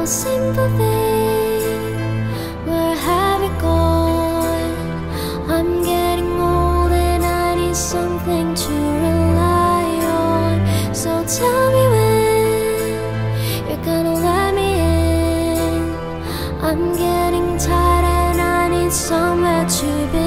sympathy. Where have you gone? I'm getting old and I need something to rely on. So tell me when you're gonna let me in. I'm getting tired and I need somewhere to be.